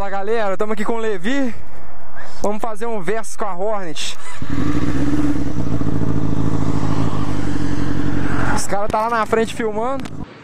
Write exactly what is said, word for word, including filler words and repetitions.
Fala galera, estamos aqui com o Levi. Vamos fazer um versus com a Hornet. Os caras tá lá na frente filmando.